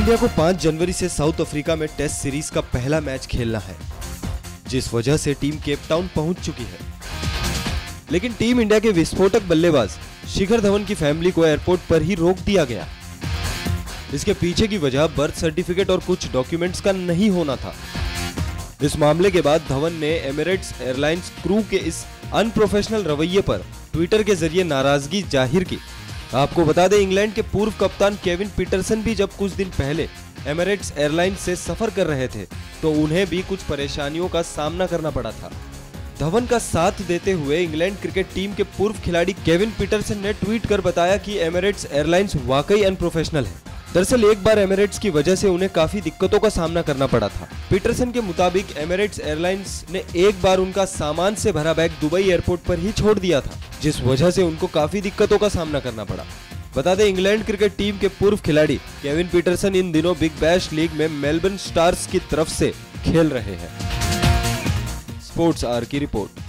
India को 5 जनवरी से साउथ अफ्रीका में टेस्ट सीरीज का पहला मैच खेलना है, जिस वजह से टीम केप टाउन पहुंच चुकी है। लेकिन टीम इंडिया के विस्फोटक बल्लेबाज शिखर धवन की फैमिली को एयरपोर्ट पर ही रोक दिया गया। इसके पीछे की वजह बर्थ सर्टिफिकेट और कुछ डॉक्यूमेंट्स का नहीं होना था। इस मामले के बाद धवन ने एमिरेट्स एयरलाइंस क्रू के इस अनप्रोफेशनल रवैये पर ट्विटर के जरिए नाराजगी जाहिर की। आपको बता दें, इंग्लैंड के पूर्व कप्तान केविन पीटरसन भी जब कुछ दिन पहले एमिरेट्स एयरलाइंस से सफर कर रहे थे तो उन्हें भी कुछ परेशानियों का सामना करना पड़ा था। धवन का साथ देते हुए इंग्लैंड क्रिकेट टीम के पूर्व खिलाड़ी केविन पीटरसन ने ट्वीट कर बताया कि एमिरेट्स एयरलाइंस वाकई अनप्रोफेशनल है। दरअसल एक बार एमिरेट्स की वजह से उन्हें काफी दिक्कतों का सामना करना पड़ा था। पीटरसन के मुताबिक एमिरेट्स एयरलाइंस ने एक बार उनका सामान से भरा बैग दुबई एयरपोर्ट पर ही छोड़ दिया था, जिस वजह से उनको काफी दिक्कतों का सामना करना पड़ा। बता दें, इंग्लैंड क्रिकेट टीम के पूर्व खिलाड़ी केविन पीटरसन इन दिनों बिग बैश लीग में मेलबर्न स्टार्स की तरफ से खेल रहे हैं। स्पोर्ट्स आर की रिपोर्ट।